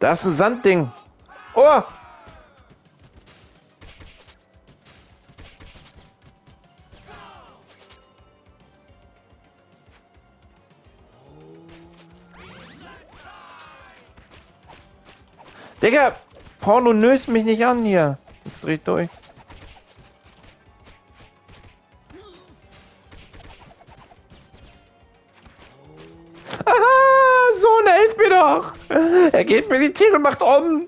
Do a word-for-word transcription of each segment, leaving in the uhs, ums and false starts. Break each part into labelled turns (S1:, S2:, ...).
S1: Da ist ein Sandding. Oh! Digga! Porno nöst mich nicht an hier. Jetzt dreht durch. Aha! Sohn, helft mir doch! Er geht mir die Tiere und macht um!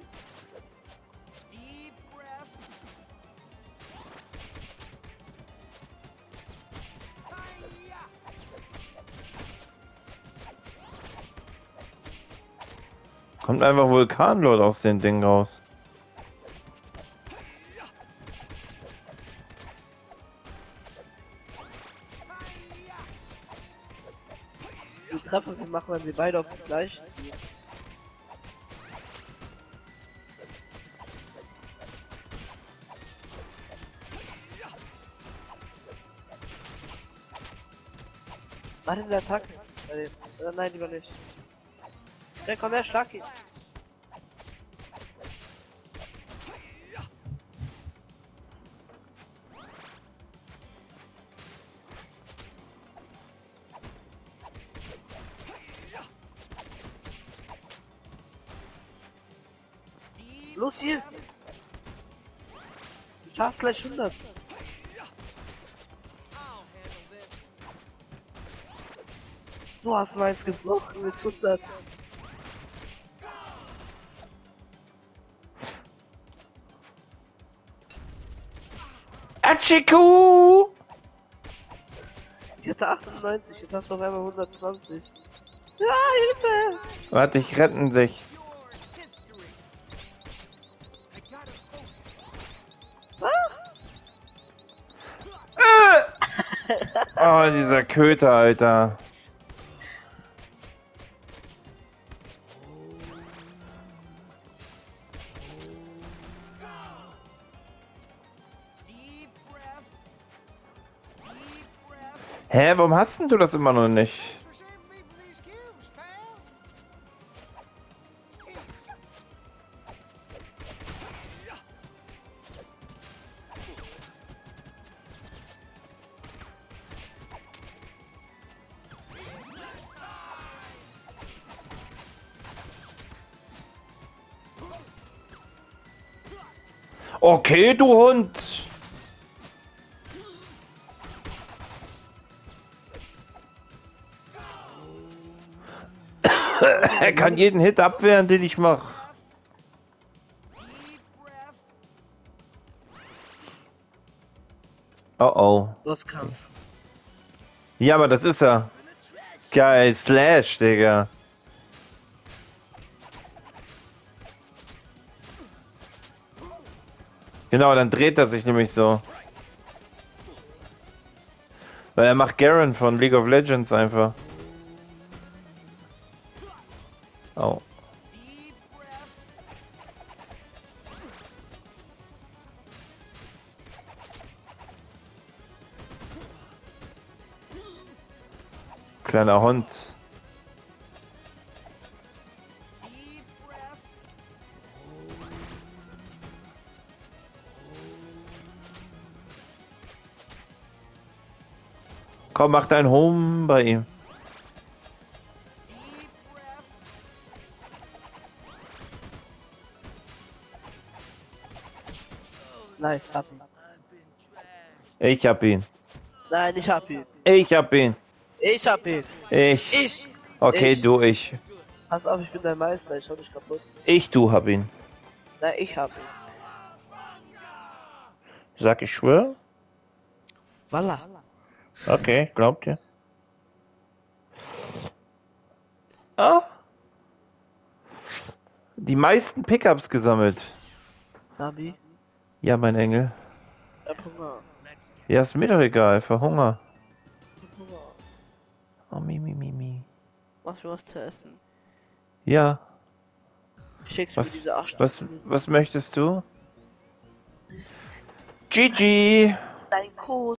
S1: Kommt einfach Vulkanlord aus den Ding raus.
S2: Die Treffer wir machen, wenn wir beide auf die gleichen gehen. Warte in der Attacke. Äh, nein, lieber nicht. Ja, komm her, schlag ihn. Los hier! Du schaffst gleich hundert. Du hast meins gebrochen mit hundert.
S1: Atschiku!
S2: Ich hatte achtundneunzig, jetzt hast du auf einmal hundertzwanzig. Ja, Hilfe!
S1: Warte, ich retten sich. Oh, dieser Köter, Alter. Hä, warum hast denn du das immer noch nicht? Okay, du Hund. Er kann jeden Hit abwehren, den ich mache. Oh oh.
S2: Los, Kampf.
S1: Ja, aber das ist er. Geil, Slash, Digga. Genau, dann dreht er sich nämlich so. Weil er macht Garen von League of Legends einfach. Oh. Kleiner Hund. Komm, mach dein Home bei ihm.
S2: Nice, hab ihn.
S1: Ich hab ihn.
S2: Nein, ich hab ihn.
S1: Ich hab ihn.
S2: Ich hab ihn.
S1: Ich.
S2: Ich.
S1: Okay,
S2: ich.
S1: du, ich.
S2: Pass auf, ich bin dein Meister, ich hau dich kaputt.
S1: Ich, du, hab ihn.
S2: Nein, ich hab ihn.
S1: Sag ich schwör?
S2: Voila.
S1: Okay, glaubt ihr? Ah. Die meisten Pickups gesammelt.
S2: Nabi,
S1: Ja, mein Engel.
S2: ich hab Hunger.
S1: Ja, ist mir doch egal, für Hunger.
S2: Ich hab Hunger.
S1: Oh, mi, mi, mi, mi.
S2: Machst du was zu essen?
S1: Ja.
S2: Schickst
S1: Was,
S2: mir diese acht
S1: was, was möchtest du? Gigi!
S2: Dein Code.